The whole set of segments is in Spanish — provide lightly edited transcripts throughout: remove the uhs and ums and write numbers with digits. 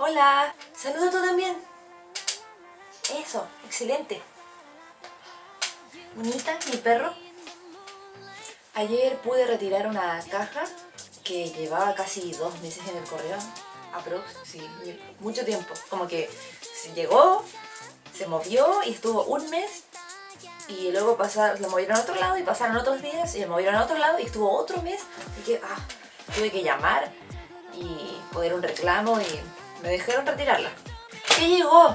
Hola, saluda tú también. Eso, excelente. Bonita, mi perro. Ayer pude retirar una caja que llevaba casi 2 meses en el correo. Aprox, sí, mucho tiempo. Como que llegó, se movió y estuvo un mes. Y luego lo movieron a otro lado y pasaron otros días y lo movieron a otro lado y estuvo otro mes. Así que tuve que llamar y poner un reclamo y me dejaron retirarla. ¿Qué llegó?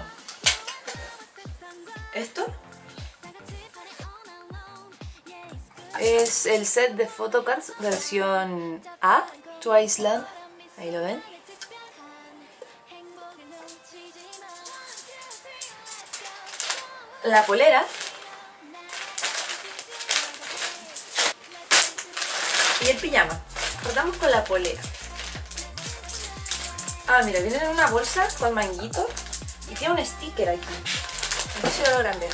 ¿Esto? Es el set de photocards versión A, Twice Land. Ahí lo ven. La polera. Y el pijama. Partamos con la polera. Mira, viene en una bolsa con manguito y tiene un sticker aquí. No sé si lo logran ver.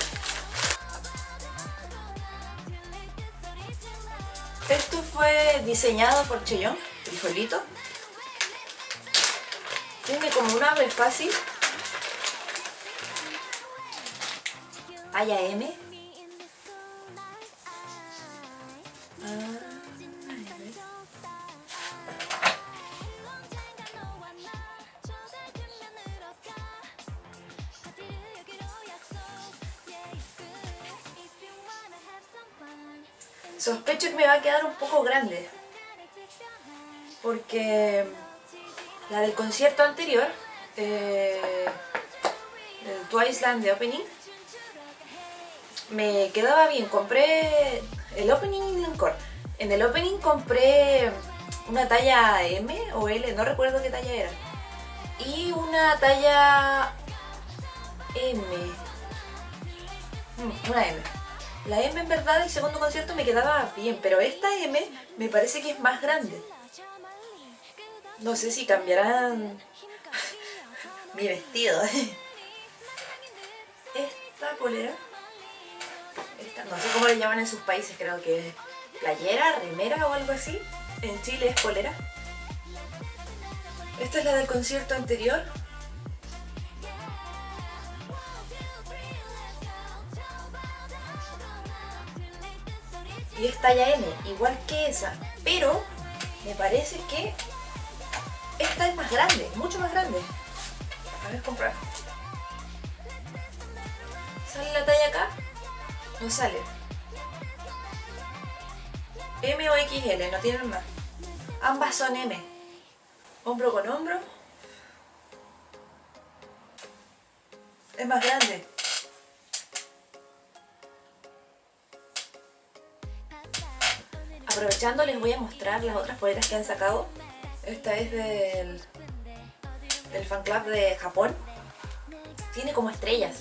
Esto fue diseñado por Cheyón, frijolito. Tiene como un abre fácil. Talla M. Sospecho que me va a quedar un poco grande porque la del concierto anterior, el Twice Land de Opening, me quedaba bien. Compré el Opening y el Encore. En el Opening compré una talla M o L, no recuerdo qué talla era, y una talla M, una M. La M en verdad el segundo concierto me quedaba bien, pero esta M me parece que es más grande. No sé si cambiarán mi vestido. Esta polera, no sé cómo le llaman en sus países, creo que es playera, remera o algo así. En Chile es polera. Esta es la del concierto anterior. Y es talla M, igual que esa, pero me parece que esta es más grande, mucho más grande. A ver, comprar. ¿Sale la talla acá? No sale. M o XL, no tienen más. Ambas son M. Hombro con hombro. Es más grande. Aprovechando, les voy a mostrar las otras poleras que han sacado. Esta es del fan club de Japón. Tiene como estrellas.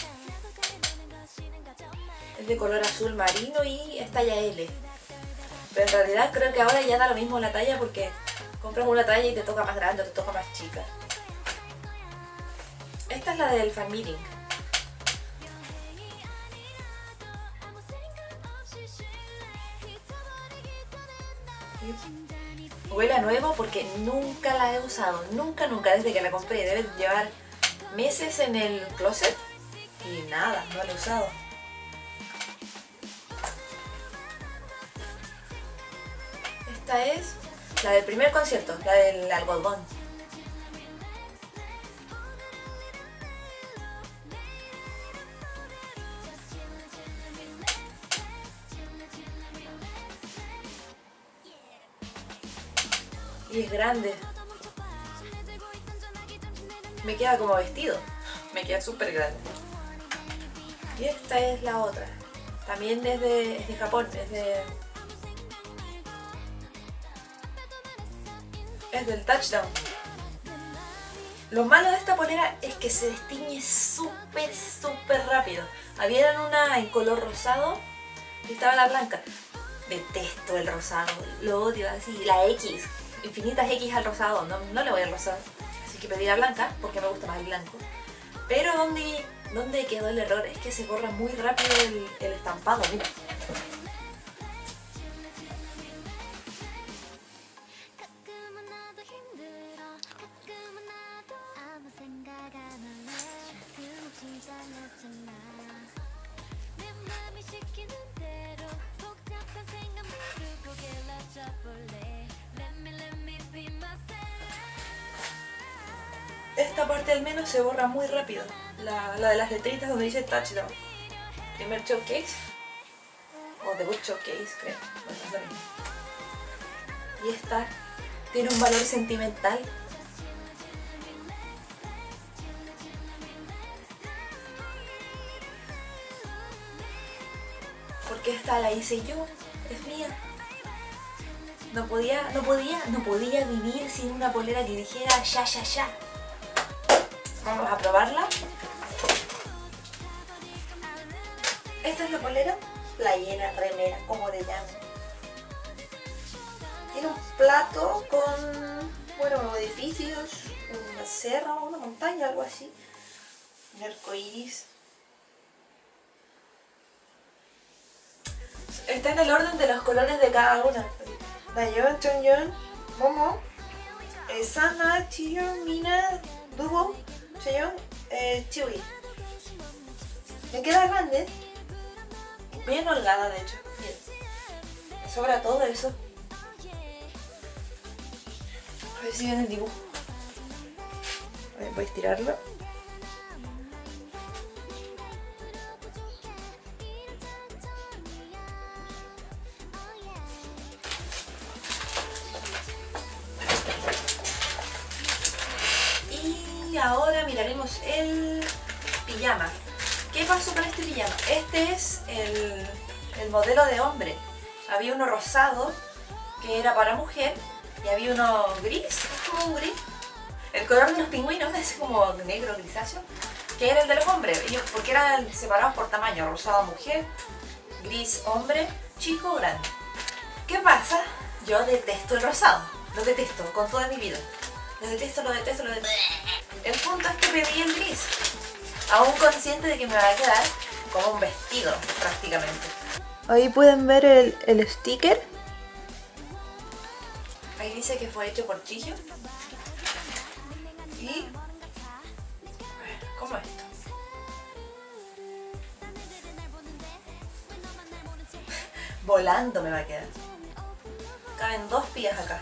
Es de color azul marino y es talla L. Pero en realidad creo que ahora ya da lo mismo la talla porque compras una talla y te toca más grande o te toca más chica. Esta es la del fan meeting. Huele a nuevo porque nunca la he usado, nunca, desde que la compré. Debe llevar meses en el closet y nada, no la he usado. Esta es la del primer concierto, la del algodón. Y es grande. Me queda como vestido. Me queda súper grande. Y esta es la otra. También es de Japón. Es del Touchdown. Lo malo de esta polera es que se destiñe súper rápido. Había una en color rosado y estaba la blanca. Detesto el rosado. Lo odio así. La X. Infinitas X al rosado, no le voy al rosado, así que pedí la blanca porque me gusta más el blanco. Pero donde quedó el error es que se borra muy rápido el estampado, mira. Esta parte al menos se borra muy rápido. La de las letritas donde dice touchdown. Primer showcase. O debut showcase, creo. Bueno, es lo mismo. Y esta tiene un valor sentimental. Porque esta la hice yo. Es mía. No podía vivir sin una polera que dijera ya, ya, ya. Vamos a probarla. Esta es la polera, playera, remera, como le llaman. Tiene un plato con, bueno, edificios, una serra, una montaña, algo así. Un arcoíris. Está en el orden de los colores de cada una. Dayeon, Chongyeon, Momo, Sana, Chiyeon, Mina, Dubo, Cheon, Chewy. Me queda grande. Bien holgada, de hecho. Miren. Me sobra todo eso. A ver si ven el dibujo. A ver, voy a estirarlo. Y ahora miraremos el pijama. ¿Qué pasó con este pijama? Este es el modelo de hombre. Había uno rosado, que era para mujer, y había uno gris, es como un gris. El color de los pingüinos es como negro grisáceo, que era el de los hombres, porque eran separados por tamaño, rosado mujer, gris hombre, chico, grande. ¿Qué pasa? Yo detesto el rosado, lo detesto con toda mi vida. Lo detesto, lo detesto, lo detesto. El punto es que pedí el gris, aún consciente de que me va a quedar como un vestido prácticamente. Ahí pueden ver el sticker. Ahí dice que fue hecho por Chillo. Y... ¿cómo es esto? Volando me va a quedar. Caben 2 pías acá.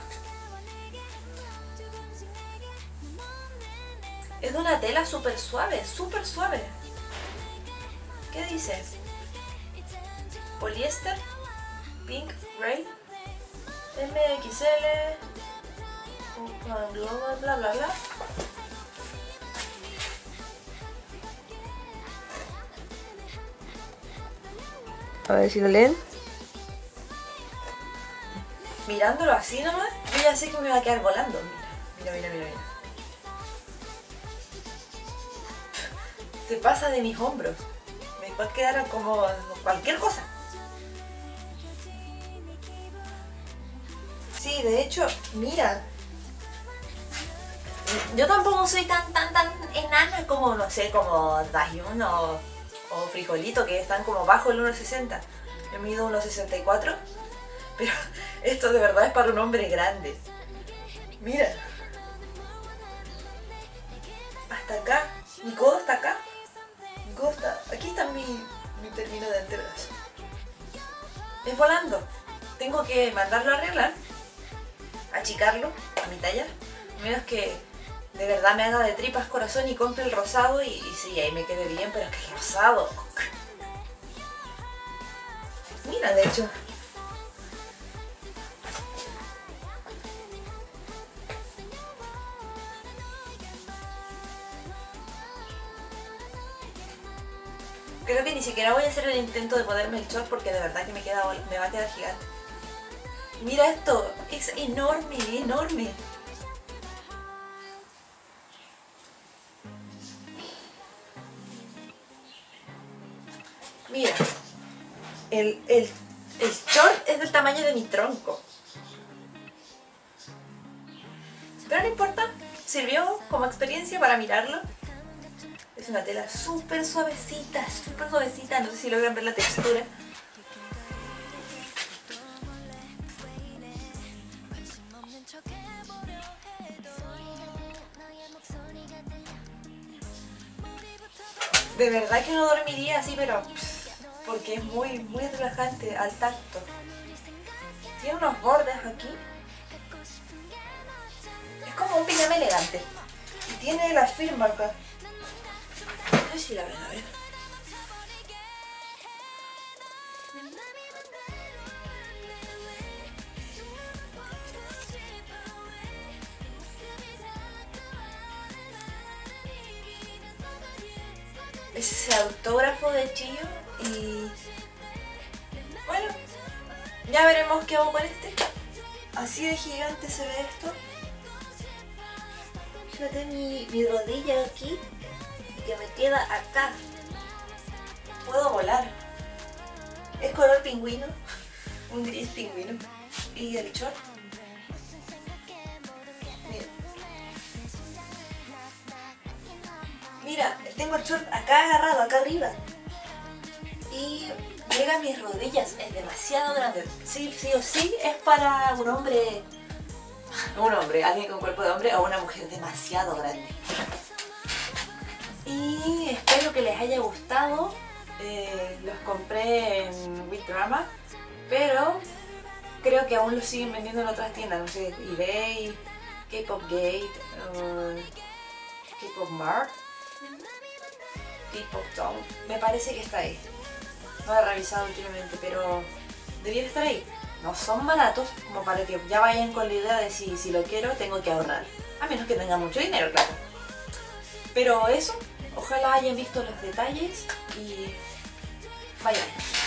Es de una tela súper suave, súper suave. ¿Qué dice? Poliéster, pink, gray, MXL, bla bla bla. A ver si lo leen. Mirándolo así nomás, yo ya sé que me va a quedar volando. Mira, mira, mira, mira. Se pasa de mis hombros. Me va a quedar como cualquier cosa. Sí, de hecho, mira. Yo tampoco soy tan enana como, no sé, como Dahyun o Frijolito, que están como bajo el 1,60. Yo mido 1,64. Pero esto de verdad es para un hombre grande. Mira. Hasta acá. Mi codo está acá. Mi codo está... Aquí está mi término de antebrazo. Es volando. Tengo que mandarlo a arreglar. Achicarlo a mi talla. A menos que de verdad me haga de tripas corazón y compre el rosado y sí, ahí me quede bien, pero es que el rosado. Mira, de hecho. Creo que ni siquiera voy a hacer el intento de ponerme el short porque de verdad que me va a quedar gigante. Mira esto, es enorme, enorme. Mira, el short es del tamaño de mi tronco. Pero no importa, sirvió como experiencia para mirarlo. Es una tela súper suavecita, no sé si logran ver la textura. De verdad que no dormiría así, pero porque es muy relajante al tacto. Tiene unos bordes aquí. Es como un pijama elegante. Y tiene la firma acá. No sé si la ven, a ver. Es ese autógrafo de Chillo y bueno, ya veremos qué hago con este. Así de gigante se ve esto. Fíjate mi rodilla aquí que me queda acá. Puedo volar. Es color pingüino, un gris pingüino. Y el short. Mira, tengo el short acá agarrado, acá arriba. Y llega a mis rodillas, es demasiado grande. Sí o sí, es para un hombre, alguien con cuerpo de hombre o una mujer demasiado grande. Y espero que les haya gustado. Los compré en WeDrama, pero creo que aún los siguen vendiendo en otras tiendas, no sé, eBay, K-Pop Gate, K-Pop Mart, K-Pop Town, me parece que está ahí. No he revisado últimamente, pero debería estar ahí. No son baratos, como para que ya vayan con la idea de si lo quiero tengo que ahorrar. A menos que tenga mucho dinero, claro. Pero eso, ojalá hayan visto los detalles y vayan.